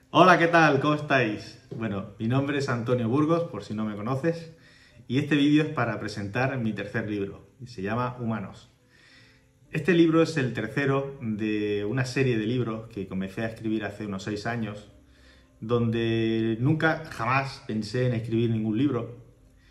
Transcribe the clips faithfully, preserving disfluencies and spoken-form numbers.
Hola, ¿qué tal? ¿Cómo estáis? Bueno, mi nombre es Antonio Burgos, por si no me conoces, y este vídeo es para presentar mi tercer libro, y se llama Humanos. Este libro es el tercero de una serie de libros que comencé a escribir hace unos seis años, donde nunca, jamás pensé en escribir ningún libro,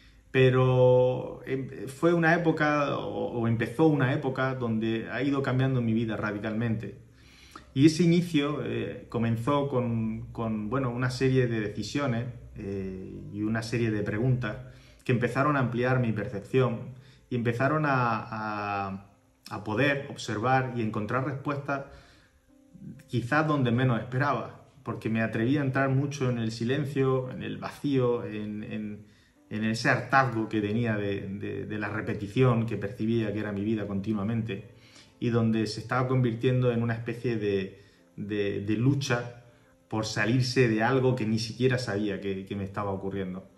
pero fue una época, o empezó una época, donde ha ido cambiando mi vida radicalmente. Y ese inicio eh, comenzó con, con bueno, una serie de decisiones eh, y una serie de preguntas que empezaron a ampliar mi percepción y empezaron a, a, a poder observar y encontrar respuestas quizás donde menos esperaba, porque me atreví a entrar mucho en el silencio, en el vacío, en, en, en ese hartazgo que tenía de, de, de la repetición que percibía que era mi vida continuamente, y donde se estaba convirtiendo en una especie de, de, de lucha por salirse de algo que ni siquiera sabía que, que me estaba ocurriendo.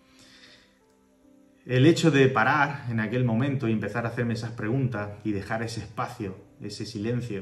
El hecho de parar en aquel momento y empezar a hacerme esas preguntas y dejar ese espacio, ese silencio,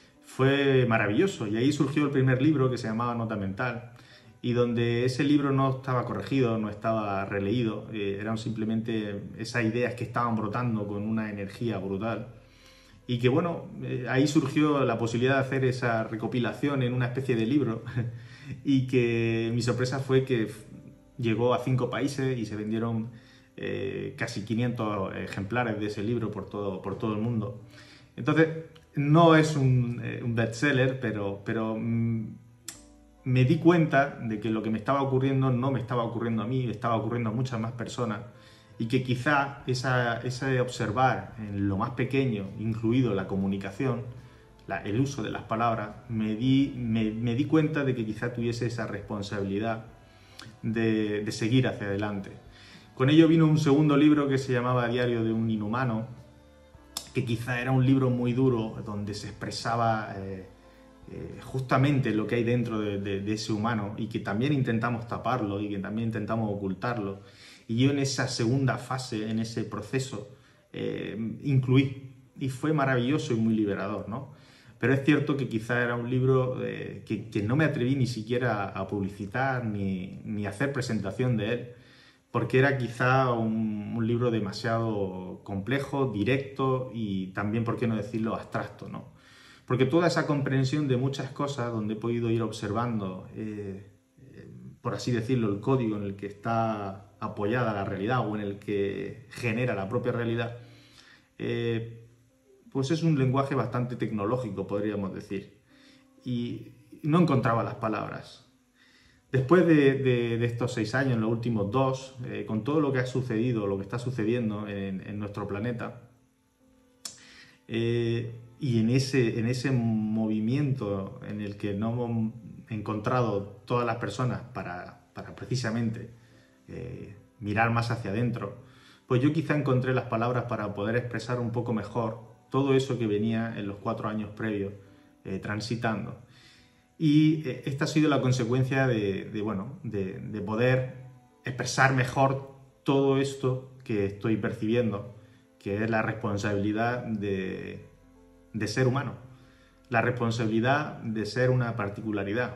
fue maravilloso. Y ahí surgió el primer libro, que se llamaba Nota Mental, y donde ese libro no estaba corregido, no estaba releído, eh, eran simplemente esas ideas que estaban brotando con una energía brutal. Y que bueno, eh, ahí surgió la posibilidad de hacer esa recopilación en una especie de libro y que mi sorpresa fue que llegó a cinco países y se vendieron eh, casi quinientos ejemplares de ese libro por todo, por todo el mundo. Entonces, no es un, eh, un bestseller, pero, pero mm, me di cuenta de que lo que me estaba ocurriendo no me estaba ocurriendo a mí, estaba ocurriendo a muchas más personas, y que quizá esa, ese observar en lo más pequeño, incluido la comunicación, la, el uso de las palabras, me di, me, me di cuenta de que quizá tuviese esa responsabilidad de, de seguir hacia adelante. Con ello vino un segundo libro que se llamaba Diario de un Inhumano, que quizá era un libro muy duro, donde se expresaba eh, eh, justamente lo que hay dentro de, de, de ese humano, y que también intentamos taparlo y que también intentamos ocultarlo. Y yo en esa segunda fase, en ese proceso, eh, incluí, y fue maravilloso y muy liberador, ¿no? Pero es cierto que quizá era un libro eh, que, que no me atreví ni siquiera a publicitar ni, ni a hacer presentación de él, porque era quizá un, un libro demasiado complejo, directo y también, por qué no decirlo, abstracto, ¿no? Porque toda esa comprensión de muchas cosas, donde he podido ir observando, eh, eh, por así decirlo, el código en el que está apoyada la realidad o en el que genera la propia realidad, eh, pues es un lenguaje bastante tecnológico, podríamos decir. Y no encontraba las palabras. Después de, de, de estos seis años, los últimos dos, eh, con todo lo que ha sucedido, lo que está sucediendo en, en nuestro planeta, eh, y en ese, en ese movimiento en el que no hemos encontrado todas las personas para, para precisamente eh, mirar más hacia adentro, pues yo quizá encontré las palabras para poder expresar un poco mejor todo eso que venía en los cuatro años previos eh, transitando. Y esta ha sido la consecuencia de, de, bueno, de, de poder expresar mejor todo esto que estoy percibiendo, que es la responsabilidad de, de ser humano, la responsabilidad de ser una particularidad,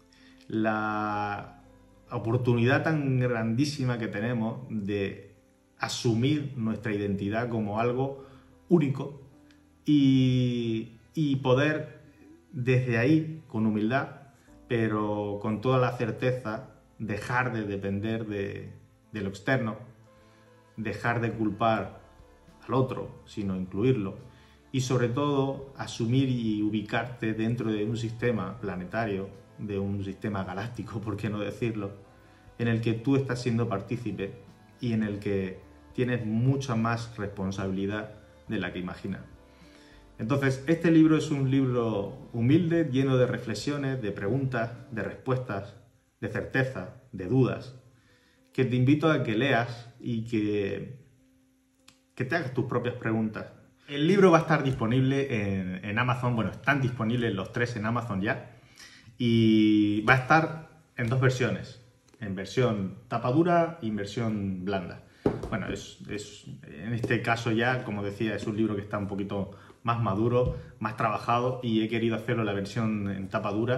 la oportunidad tan grandísima que tenemos de asumir nuestra identidad como algo único y, y poder desde ahí, con humildad, pero con toda la certeza, dejar de depender de, de lo externo, dejar de culpar al otro, sino incluirlo, y sobre todo asumir y ubicarte dentro de un sistema planetario, de un sistema galáctico, por qué no decirlo, en el que tú estás siendo partícipe y en el que tienes mucha más responsabilidad de la que imaginas. Entonces, este libro es un libro humilde, lleno de reflexiones, de preguntas, de respuestas, de certeza, de dudas, que te invito a que leas y que, que te hagas tus propias preguntas. El libro va a estar disponible en, en Amazon, bueno, están disponibles los tres en Amazon ya, y va a estar en dos versiones, en versión tapa dura y en versión blanda. Bueno, es, es, en este caso ya, como decía, es un libro que está un poquito más maduro, más trabajado, y he querido hacerlo en la versión en tapa dura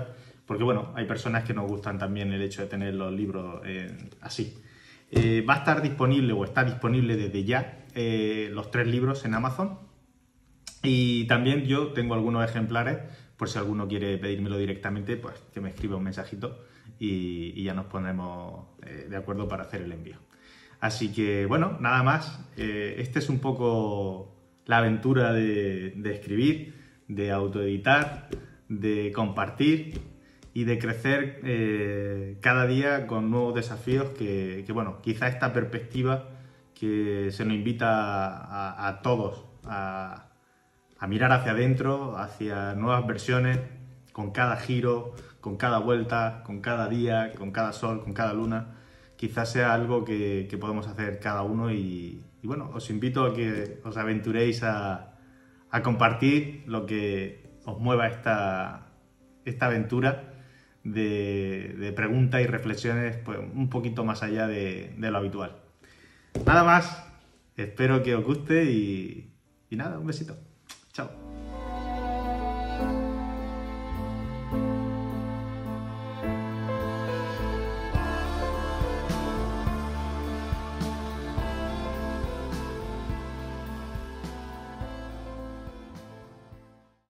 porque bueno, hay personas que nos gustan también el hecho de tener los libros eh, así. Eh, va a estar disponible o está disponible desde ya eh, los tres libros en Amazon, y también yo tengo algunos ejemplares por si alguno quiere pedírmelo directamente, pues que me escriba un mensajito y, y ya nos pondremos eh, de acuerdo para hacer el envío. Así que bueno, nada más, eh, este es un poco la aventura de, de escribir, de autoeditar, de compartir y de crecer eh, cada día con nuevos desafíos que, que, bueno, quizá esta perspectiva que se nos invita a, a todos a, a mirar hacia adentro, hacia nuevas versiones, con cada giro, con cada vuelta, con cada día, con cada sol, con cada luna, quizás sea algo que, que podemos hacer cada uno y, y bueno, os invito a que os aventuréis a, a compartir lo que os mueva esta, esta aventura de, de preguntas y reflexiones pues, un poquito más allá de, de lo habitual. Nada más, espero que os guste y, y nada, un besito.